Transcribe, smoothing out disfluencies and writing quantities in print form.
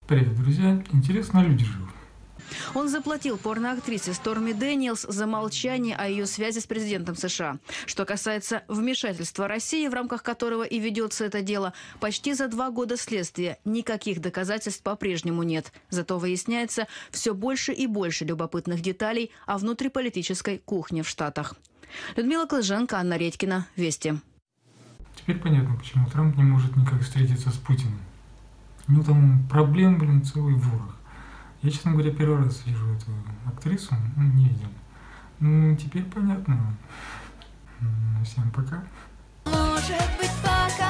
Привет, друзья. Интересно, люди живут. Он заплатил порноактрисе Сторми Дэниелс за молчание о ее связи с президентом США. Что касается вмешательства России, в рамках которого и ведется это дело, почти за 2 года следствия никаких доказательств по-прежнему нет. Зато выясняется все больше и больше любопытных деталей о внутриполитической кухне в Штатах. Людмила Клыженко, Анна Редькина. Вести. Теперь понятно, почему Трамп не может никак встретиться с Путиным. У него там проблем, целый ворох. Я, честно говоря, первый раз вижу эту актрису, не видел. Ну, теперь понятно. Всем пока. Может быть, пока.